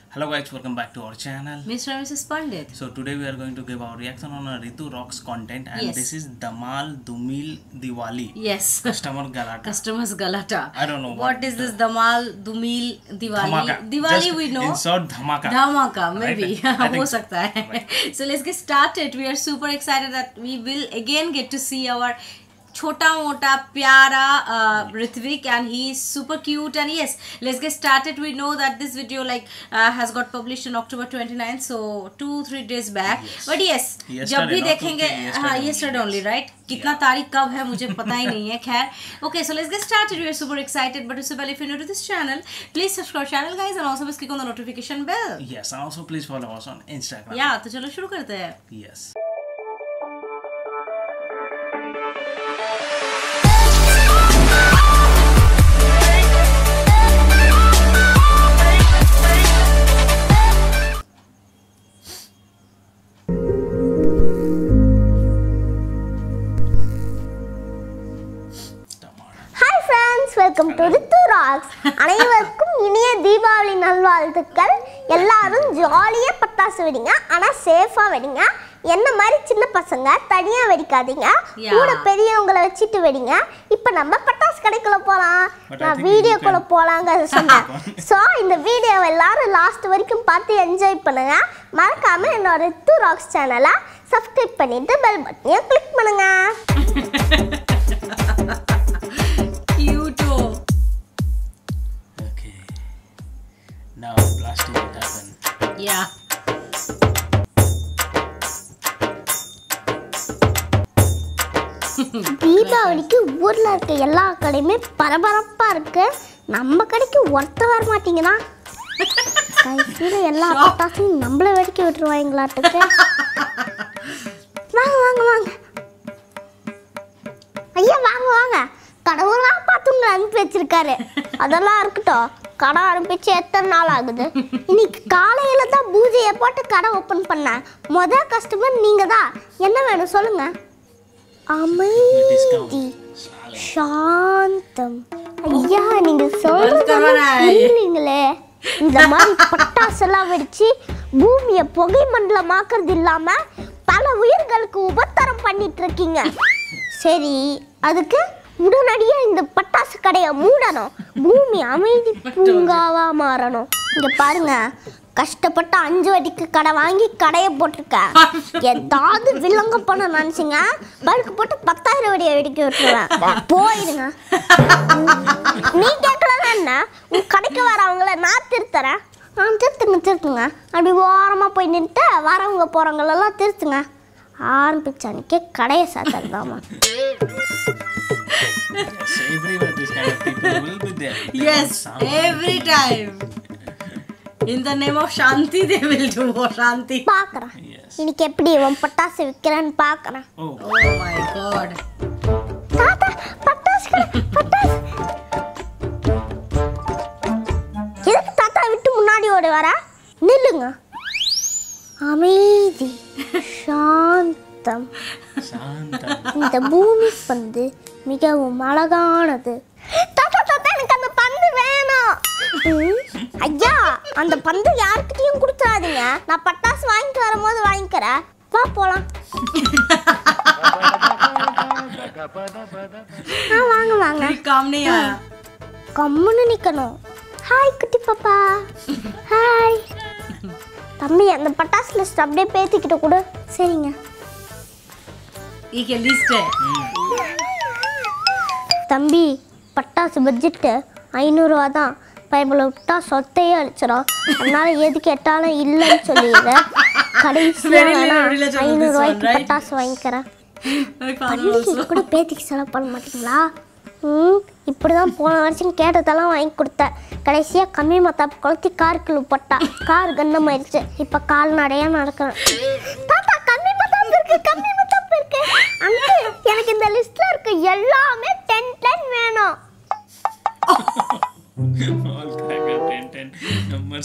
Hello guys, welcome back to our channel. Mr. and Mrs. Pandit. So today we are going to give our reaction on a Ritu Rocks content and this is Dhamal Dhumil Diwali. Yes. Customer Galata. Customers Galata. I don't know what is this Dhamal Dhumil Diwali. Dhamaka. Diwali Just we know. In short, Dhamaka. Dhamaka maybe. Right? हो सकता है. Right. So let's get started. We are super excited that we will again get to see our छोटा मोटा प्यारा Ritvik and he is super cute and yes let's get started. We know that this video has got published on October 29th, so 2-3 days back. But yes जब भी देखेंगे yesterday only right. कितना तारीख कब है मुझे पता ही नहीं है. खैर okay, so let's get started. We are super excited, but उससे पहले if you're new to this channel please subscribe channel guys and also click on the notification bell. Yes, and also please follow us on Instagram. Yeah, तो चलो शुरू करते हैं. Yes. Welcome to Rithu rocks. அனைவருக்கும் இனிய தீபாவளி நல்வாழ்த்துக்கள். எல்லாரும் ஜாலியாக பட்டாசு வெடிங்க, ஆனால் சேஃபாக வெடிங்க. என்ன மாதிரி சின்ன பசங்க தனியாக வெடிக்காதீங்க, கூட பெரியவங்களை வச்சுட்டு வெடிங்க. இப்போ நம்ம பட்டாசு கடைக்குள்ள போகலாம், நான் வீடியோக்குள்ள போகலாங்க சொன்னேன். ஸோ இந்த வீடியோவை எல்லாரும் லாஸ்ட் வரைக்கும் பார்த்து என்ஜாய் பண்ணுங்க. மறக்காம என்னோட ரித்து ராக்ஸ் சேனலை சப்ஸ்கிரைப் பண்ணிட்டு பெல் பட்டனையும் கிளிக் பண்ணுங்க. Now blasting will happen. Yeah. தீபாவளிக்கு ஊர்ல இருக்க எல்லா கடையுமே பரபரப்பா இருக்கு. நம்ம கடைக்கு ஒருத்த வர மாட்டீங்கன்னா கையில எல்லா பட்டாசையும் நம்மள வெடிக்க விட்டுருவாங்களாட்டுக்கு. வாங்க வாங்க வாங்க ஐயா, வாங்க வாங்க. கடவுளாக பார்த்து உங்களை அனுப்பி வச்சிருக்காரு. அதெல்லாம் இருக்கட்டும், கடை ஆரம்பிச்சு எத்தனை நாள் ஆகுது? இன்னைக்கு காலையில தான் பூஜையை போட்டு கடை ஓப்பன் பண்ணேன். முதல் கஸ்டமர் நீங்க தான். என்ன வேணும் சொல்லுங்க? அமைதி, சாந்தம். ஐயா நீங்க சொல்றீங்களே, இந்த மாதிரி பட்டாசெல்லாம் வெடிச்சு பூமியை புகை மண்டலமாக்குறது இல்லாம பல உயிர்களுக்கு உபத்திரம் பண்ணிட்டு இருக்கீங்க. சரி, அதுக்கு உடனடியா இந்த பட்டாசு கடையை மூடணும், பூமி அமைதி பூங்காவா மாறணும். இங்க பாருங்க, கஷ்டப்பட்டு 5 வட்டிக்கு கடை வாங்கி கடையை போட்டிருக்கேன். ஏதாவது வில்லங்க பண்ண நினைச்சிங்க பழுக்கு போட்டு 10,000 வடியை வெடிக்க விட்டுருவேன். போயிடுங்க. நீ கேட்கலாம் என்ன, உன் கடைக்கு வரவங்கள நான் திருத்துறேன். திருத்துங்க. அப்படி ஓரமாக போய் நின்றுட்டு வரவங்க போகிறவங்களெல்லாம் திருத்துங்க. ஆரம்பிச்சானிக்கே கடையை சாத்தாமா. Yes, everywhere this kind of people will be there. Yes, every time. In the name of Shanti, they will do Shanti. பார்க்கறேன். இன்னைக்கு எப்படி இவன் பட்டாசு விற்கிறான்னு பார்க்கறேன். Oh my God. தாத்தா பட்டாசு பட்டாசு. எதுக்கு தாத்தா விட்டு முன்னாடி ஓடி வர? நில்லுங்க. அமைதி, சாந்தம். இந்த பூமி பந்து மிகவும் அழகானது. தாத்தா தாத்தா எனக்கு அந்த பந்து வேணும். ஐயா அந்த பந்து யாருக்கிட்டையும் கொடுத்துறாதீங்க, நான் பட்டாசு வாங்கிட்டு வரும்போது வாங்கிக்கிறேன். வா போலாம். வாங்க வாங்க. கம்முன்னு நிக்கணும். ஹாய் குட்டி பாப்பா. ஹாய் தம்பி, அந்த பட்டாசு லிஸ்ட் அப்படியே பேத்திக்கிட்ட கூட. சரிங்க. தம்பி பட்டாசு பட்ஜெட்டு 500 ரூபா தான். பைபிளை விட்டா சொத்தையே அழிச்சிடும். அதனால எது கேட்டாலும் இல்லைன்னு சொல்லிடுற. கடைசியாக 500 ரூபாய்க்கு பட்டாசு வாங்கிக்கிறேன். பண்டிகைக்கு கூட பேத்திக்கு செலவு பண்ண மாட்டீங்களா? இப்படிதான் போன வருஷம் கேட்டதெல்லாம் வாங்கி கொடுத்தேன். கடைசியாக கம்மி மத்தாப்பு கொளுத்தி காருக்குள்ள போட்டா கார் கண்ணமாயிடுச்சு. இப்போ கால்நடையாக நடக்கிறேன். தாத்தா கம்மி மத்தாப்பு இருக்கு, கம்மி மத்தாப்பு இருக்கு. அங்கிள் எனக்கு இந்த லிஸ்ட்ல இருக்க எல்லாமே 10 வேணும். All cracker 10 numbers.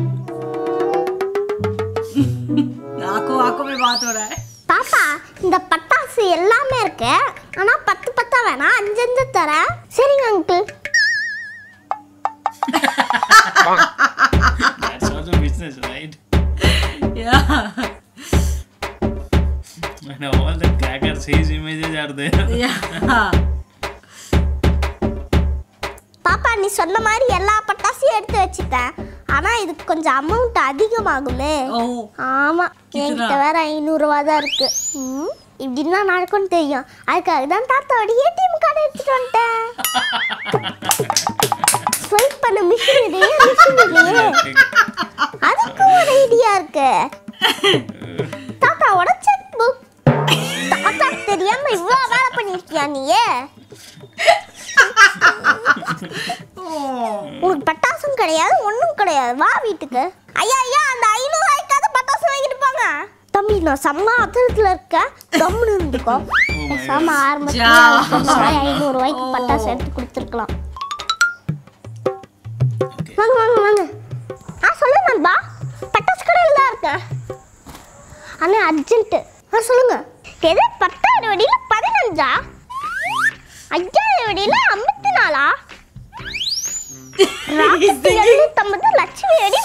आंखों में बात हो रहा है. தாத்தா இந்த பட்டாசு எல்லாமே இருக்கு, ஆனா 10 வேணாம், 5 தரேன். சரிங்க uncle. That's also faces, right? Yeah. And all the crackers, his images are there. Yeah. பாப்பா நீ சொன்ன மாதிரி எல்லா பட்டாசையும் எடுத்து வச்சுட்டேன். ஆனா இதுக்கு கொஞ்சம் அமௌண்ட் அதிகமாகுமே. ஆமா, என்கிட்ட வேற 500 ரூபா தான் இருக்கு. இப்படின்னா நடக்கும்னு தெரியும். அதுக்காக தான் தாத்தாவோட ஏடிஎம் கார்டு எடுத்துட்டு வந்துட்டேன். ஸ்வைப் பண்ண மிஷின் இல்லையே. அதுக்கு ஒரு ஐடியா இருக்கு. தாத்தாவோட செக் புக். தாத்தா தெரியாம இவ்வளவு வேலை பண்ணிருக்கியா நீயே? உனக்கு பட்டாசும் கிடையாது, ஒண்ணும் கிடையாது. வா வீட்டுக்கு. ஐயா ஐயா, அந்த 500 ரூபாய்க்காக பட்டாசு வாங்கிட்டு போங்க. தம்பி நான் செம்ம அத்தத்துல இருக்க, கம்முன்னு இருந்துக்கோ. செம்ம ஆரம்பத்துல 500 ரூபாய்க்கு பட்டாசு எடுத்து கொடுத்துருக்கலாம். வாங்க வாங்க வாங்க. சொல்லு நண்பா, பட்டாசு கடையில் தான் இருக்கேன். அண்ணா அர்ஜென்ட்டு. சொல்லுங்க. எது 10,000 வெடியில் 15? 5,000 வெடியில் 54? 750 லட்சுமி வெடி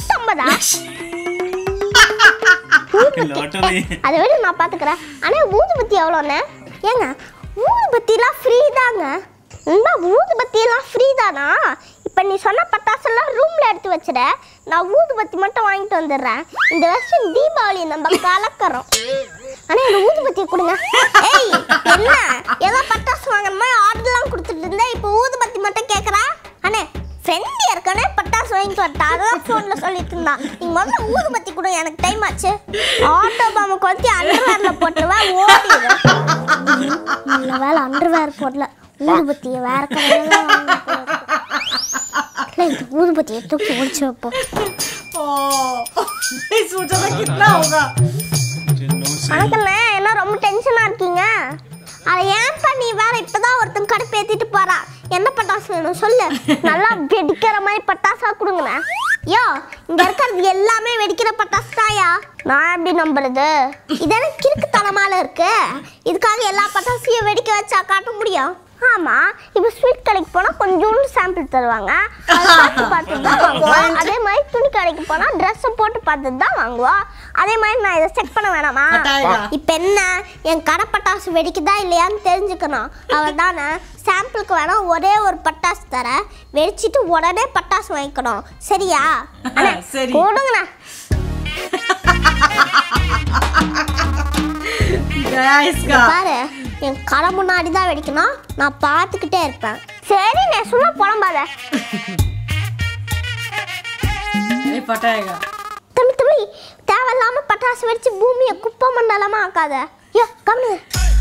350? அதை விட நான் பார்த்துக்கிறேன். ஆனால் ஊதுபத்தி எவ்வளோண்ணே? ஏங்க ஊதுபத்திலாம் ஃப்ரீ தாங்க. ஊதுபத்தியெல்லாம் ஃப்ரீ தானா? இப்போ நீ சொன்ன பட்டாசெல்லாம் ரூமில் எடுத்து வச்சுட, நான் ஊதுபத்தி மட்டும் வாங்கிட்டு வந்துடுறேன். இந்த வருஷம் தீபாவளி நம்ம கலக்கிறோம். ஆனால் எனக்கு ஊதுபத்தியை கொடுங்க. ஏய் என்ன ஏதோ பட்டாசு வாங்கணுமா ஆர்டர்லாம் கொடுத்துட்டு இருந்தேன், இப்போ ஊதுபத்தி மட்டும் கேட்குறா? அண்ணே ஃப்ரெண்ட் ஏற்கனவே பட்டாசு வாங்கிட்டு வரட்டா, அதெல்லாம் ஃபோனில் சொல்லிட்டு இருந்தா. நீங்கள் முதல்ல ஊதுபத்தி கொடுங்க, எனக்கு டைம் ஆச்சு. ஆட்டோ பாம்புக்கு வந்து அண்டர்வேரில் போட்டுருவேன், ஓடிடு. நல்ல வேலை அண்டர்வேர் போடல, ஊதுபத்தியை வேற கடையில் ஊதுபத்தியை தூக்கி முடிச்சு வைப்போம். வணக்கண்ணே, என்ன ரொம்ப டென்ஷனாக இருக்கீங்க? அதை ஏன்ப்பா நீ வேற இப்போதான் ஒருத்தன் கடுப்பு ஏற்றிட்டு போறா. என்ன பட்டாசு வேணும் சொல்லு, நல்லா வெடிக்கிற மாதிரி பட்டாசா கொடுங்கண்ணே. யோ இங்க இருக்கிறது எல்லாமே வெடிக்கிற பட்டாசு தாயா, நான் எப்படி நம்புறது? இதெல்லாம் கிறுக்கு தனமால இருக்கு. இதுக்காக எல்லா பட்டாசையும் வெடிக்க வச்சா காட்ட முடியும்? ஆமா, இப்போ ஸ்வீட் கடைக்கு போனா கொஞ்சோண்டு சாம்பிள் தருவாங்க, பார்த்து தான் வாங்குவோம். அதே மாதிரி துணி கடைக்கு போனா ட்ரெஸ் போட்டு பார்த்துட்டு தான் வாங்குவோம். அதே மாதிரி நான் இதை செக் பண்ண வேணாமா? இப்போ என்ன, என் கடை பட்டாசு வெடிக்குதா இல்லையான்னு தெரிஞ்சுக்கணும். அவள் தானே சாம்பிளுக்கு வேணா ஒரே ஒரு பட்டாசு தர, வெடிச்சிட்டு உடனே பட்டாசு வாங்கிக்கணும். சரியா? கொடுங்கண்ணா. பாரு, என் கடை முன்னாடி தான் வெடிக்கணும், நான் பார்த்துக்கிட்டே இருப்பேன். சரி நான் சும்மா புலம்பாத. தம்பி தம்பி, தேவையில்லாம பட்டாசு வெடிச்சு பூமியை குப்பை மண்டலமா ஆக்காத. யோ கம்மி.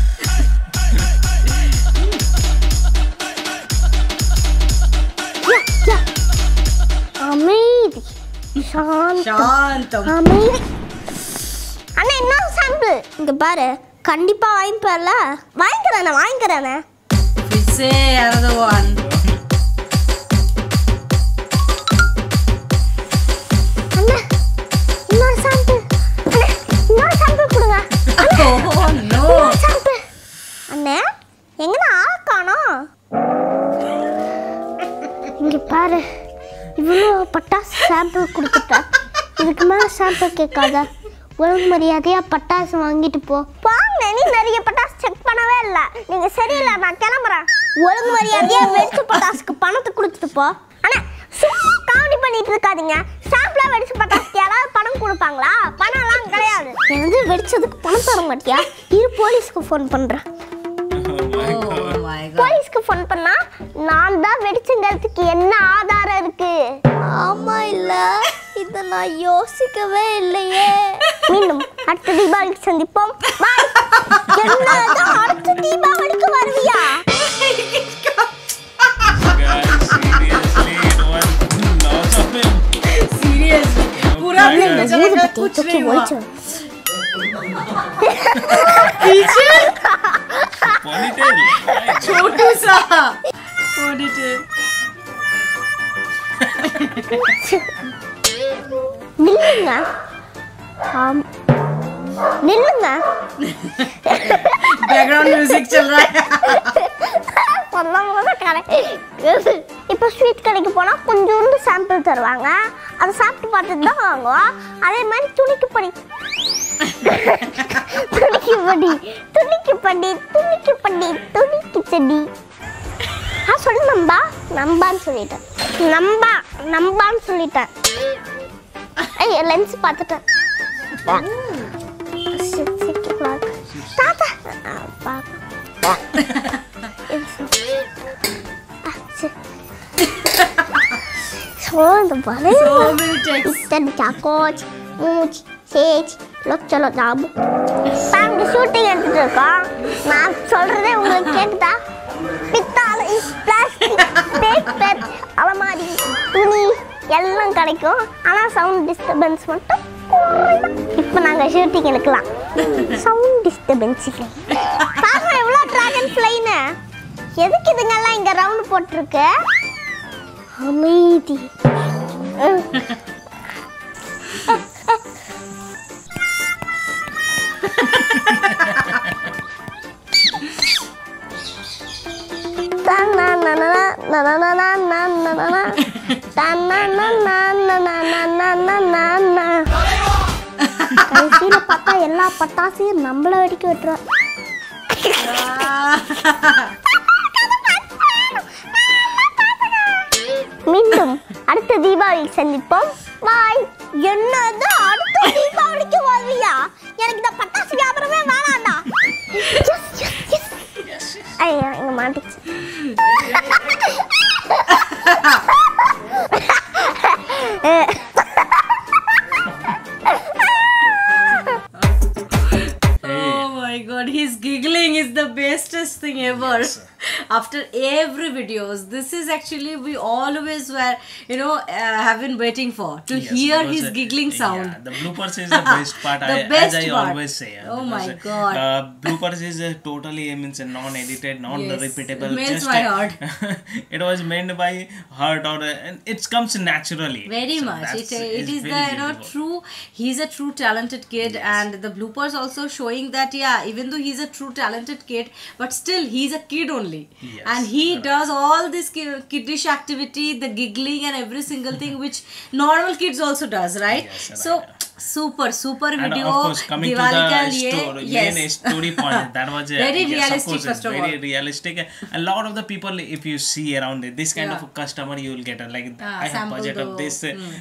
அமைதி, சாந்தம், அமைதி. அண்ணா என்ன சாம்பிள் இங்க பாரு, கண்டிப்பா வாங்கிப்பல. வாங்கிக்கிறேனே. அண்ணா இன்னொரு சாம்பிள். அண்ணா இன்னொரு சாம்பிள் கொடுங்க. சாம்பிள் அண்ணா எங்கண்ணா ஆள காணோம்? இங்க பாரு, இவ்வளோ பட்டாசு சாம்பிள் கொடுத்துட்டேன். இதுக்கு மேலே சாம்பிள் கேட்காத. ஒழுங்கு மரியாதையா பட்டாசு வாங்கிட்டு போ. வாங்க, நீ நிறைய பட்டாசு செக் பண்ணவே இல்லை. நீங்க சரியில்லை, நான் கிளம்புறேன். ஒழுங்கு மரியாதையா வெடிச்ச பட்டாசுக்கு பணத்தை கொடுத்துட்டு போ. ஆனா சும்மா காமெடி பண்ணிட்டு இருக்காதீங்க. சாம்பிளா வெடிச்ச பட்டாசுக்கு யாராவது பணம் கொடுப்பாங்களா? பணம்லாம் கிடையாது. எனக்கு வெடிச்சதுக்கு பணம் தர மாட்டியா? இரு போலீஸ்க்கு ஃபோன் பண்றேன். போலீஸ்க்கு ஃபோன் பண்ணா நான் தான் வெடிச்சங்கிறதுக்கு என்ன ஆதாரம் இருக்கு? ஆமா இல்ல, இதை நான் யோசிக்கவே இல்லையே. மீண்டும் அடுத்த தீபாவளிக்கு சந்திப்போம். பாய். என்னதான் அடுத்த தீபாவளிக்கு வருவியா? पूरा दिन जगह कुछ नहीं हुआ। पीछे पोनीटेल, छोटू सा पोनीटेल। निल्लुंगा, निल्लुंगा। बैकग्राउंड म्यूजिक चल रहा है। பண்ணும்போது கடை இப்போ ஸ்வீட் கடைக்கு போனால் கொஞ்சோண்டு சாம்பிள் தருவாங்க, அதை சாப்பிட்டு பார்த்துட்டு தான் வாங்குவோம். அதே மாதிரி துணிக்கு படி துணிக்கு படி துணிக்கு படி துணிக்கு படி துணிக்கு செடி. சொல்லு நம்பான்னு சொல்லிட்டேன். நம்பான்னு சொல்லிட்டேன். லென்ஸ் பார்த்துட்டேன். தாத்தா ஷூட்டிங் எடுத்துட்டு இருக்கோம். நான் சொல்றதே உங்களுக்கு கேக்குதா? பித்தாளை, பிளாஸ்டிக், பேப்பர், அலமாரி, துணி எல்லாம் கிடைக்கும். ஆனால் சவுண்ட் டிஸ்டர்பன்ஸ் மட்டும் இப்போ நாங்கள் ஷூட்டிங் எடுக்கலாம். சவுண்ட் டிஸ்டர்பன்ஸ் இல்லை. பாருங்க எவ்வளோ ட்ராகன் ஃப்ளைன்னு. எதுக்கு இதுங்கெல்லாம் இங்கே ரவுண்ட் போட்டிருக்கு? அமைதி. கடைசியில பார்த்தா எல்லா பட்டாசையும் நம்மள வெடிக்க விட்டுறோம். மீண்டும் அடுத்த தீபாவளிக்கு சந்திப்போம். பாய். என்னது அடுத்த தீபாவளிக்கு வருவியா? எனக்கு இந்த பட்டாசு வியாபாரமே வேணாண்டா. ஐயா இங்க மாட்டிச்சு. Oh my god, his giggling is the bestest thing ever. After every videos, this is actually we always were, have been waiting for to hear his giggling sound. Yeah, the bloopers is the best part. Best as I part. always say. Oh my god. Bloopers is totally means non-edited, non-repeatable. Yes, melts my heart. It was made by heart or it comes naturally. Very so much. It is very the beautiful. he's a true talented kid. Yes. And the bloopers also showing that even though he's a true talented kid, but still he's a kid only. Yes, and he does all this kiddish activity, the giggling and every single thing which normal kids also does, right? Yes, so super and video. of course coming Diwali to the main story point, that was very yes, realistic. Of course, first of very all, realistic. A lot of the people, if you see around it, this kind of customer you will get like I have budget of this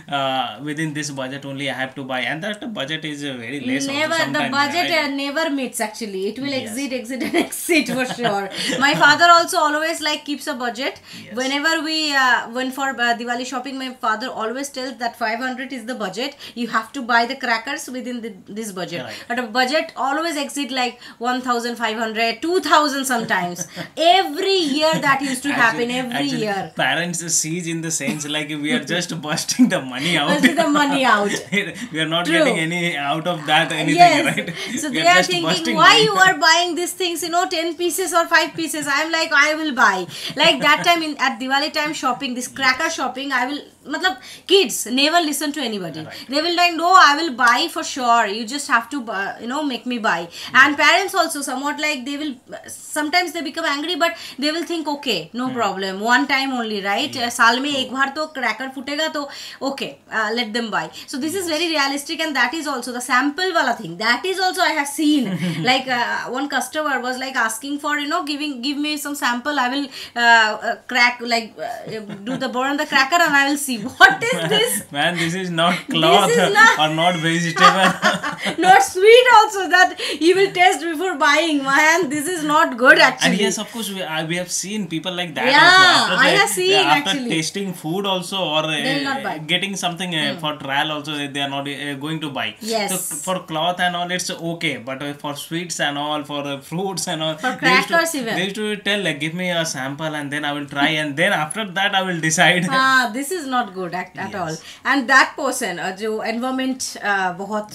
within this budget only I have to buy, and that budget is very less. Never the budget never meets actually. It will exceed for sure. My father also always like keeps a budget. Yes. Whenever we went for Diwali shopping, my father always tells that 500 is the budget. You have to buy the crackers within this budget. Right. But a budget always exceed like 1,500, 2,000 sometimes. Every year that used to happen. Every year. Parents sees in the sense like we are just busting the money out. the money out. We are not getting any out of that anything, yes. right? So they are thinking why you are buying these things, 10 pieces or 5 pieces. I am like, I will buy. Like that time at Diwali time shopping, this cracker shopping, I will, kids never listen to anybody. Right. They will like, no, I will buy for sure. You just have to, make me buy. And parents also somewhat like they will, sometimes they become angry, but they will think, okay, no problem. One time only, right? Saal mein ek baar to cracker futega to, okay, let them buy. So this is very realistic, and that is also the sample wala thing. That is also I have seen. Like one customer was like asking for, give me some sample. I will crack, do the burn the cracker, and I will see. What is this? Man, this is not cloth or not vegetable. Not sweet also that you will taste before buying. Man, this is not good actually. And yes, of course, we have seen people like that. Yeah, also. I have seen after actually. tasting food also or getting something for trial also, they are not going to buy. Yes. So for cloth and all, it's okay. But for sweets and all, for fruits and all, for crackers even. They used to tell like, give me a sample and then I will try, and then after that I will decide. This is not good at all. And that person, जो environment बहुत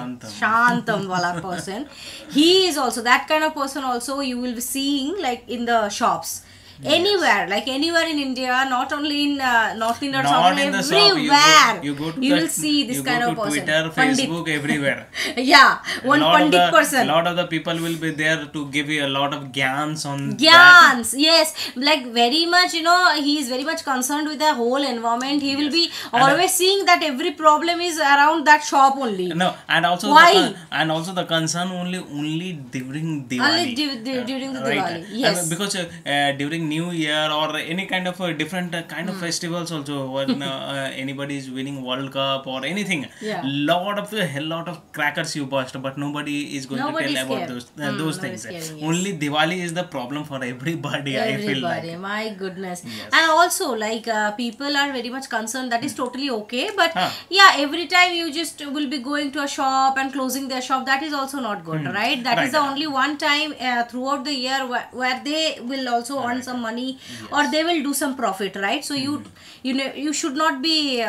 शांतम वाला person, he is also that kind of person. Also, you will be seeing like in the shops. anywhere, like anywhere in India, not only in North India or Not South in India, the shop. everywhere You go to you the, will see this you kind go of to person. Twitter, Facebook, everywhere. Yeah, one lot of pandit the, person. lot of the people will be there to give you a lot of gyans on that. Gyans, yes, like very much, you know, he is very much concerned with the whole environment. He will be always seeing that every problem is around that shop only. No, and also Why? the concern only during Diwali. Only during the Right. Diwali, yes. And because during New Year or any kind of different kind of festivals also, when anybody is winning World Cup or anything, Yeah. hell lot of crackers you burst, but nobody is going Nobody's to tell about scared. those Nobody's things. caring, yes. Only Diwali is the problem for everybody. I feel like. Everybody, my goodness. And also, like, people are very much concerned. That is totally okay, but yeah, every time you just will be going to a shop and closing their shop, that is also not good, right? That is the only one time throughout the year where they will also earn some money, or they will do some profit, right? So you know, you should not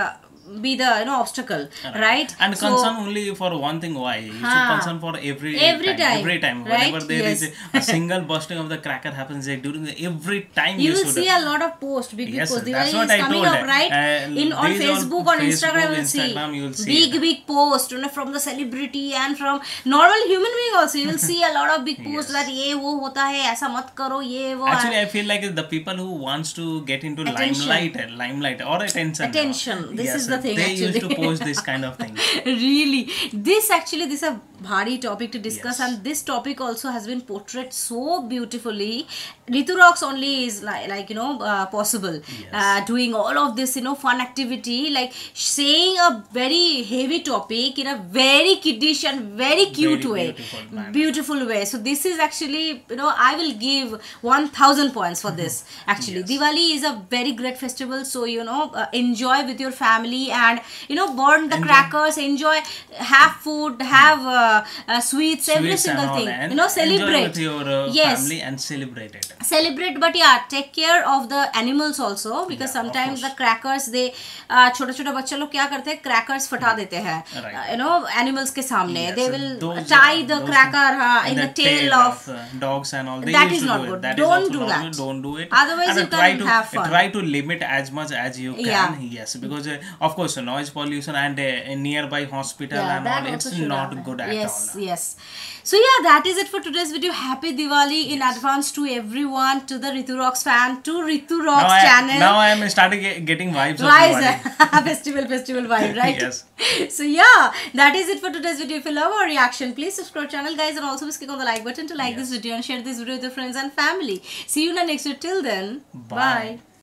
be the, you know, obstacle, right? And So, concern only for one thing. Why you should concern for every time, right? whenever there Yes. is a single bursting of the cracker happens, during every time you will should see a lot of posts, big Yes, posts. that's Diwali what is I coming told. up, right? On These all Facebook, on Instagram, you Instagram, you will will see big posts, you know, from the celebrity and from normal human being also. You will see a lot of big posts that ye wo hota hai, aisa mat karo, ye wo. Actually, I feel like the people who wants to get into limelight or attention. This is the thing, They actually. used to post this kind of thing. Really, this is a bhari topic to discuss, and this topic also has been portrayed so beautifully. Ritu Rocks only is like you know, possible doing all of this, you know, fun activity, like saying a very heavy topic in a very kiddish and very cute way, beautiful way. So this is actually, you know, I will give 1000 points for this. Actually, Diwali is a very great festival, so you know, enjoy with your family and, you know, burn the crackers, enjoy, have food, have sweets, every single and all, thing, and you know, celebrate with your family and celebrate it. Celebrate, but yeah, take care of the animals also, because sometimes the crackers, they छोटे छोटे बच्चे लोग क्या करते हैं, crackers फटा देते हैं, you know, animals के सामने. They will tie the cracker in the tail of dogs and all. That is not good. Don't do that. Don't do it. Otherwise you can have fun. Try to limit as much as you can. Yes, because of course noise pollution and a nearby hospital and all, it's not good at all. Yes. So yeah, that is it for today's video. Happy Diwali in advance to everyone, to the Ritu Rocks fan, to Ritu Rocks channel. Now I am starting getting vibes of Diwali. festival vibe, right? Yes. So yeah, that is it for today's video. If you love our reaction, please subscribe channel, guys, and also click on the like button to like this video and share this video with your friends and family. See you in the next video. Till then, bye.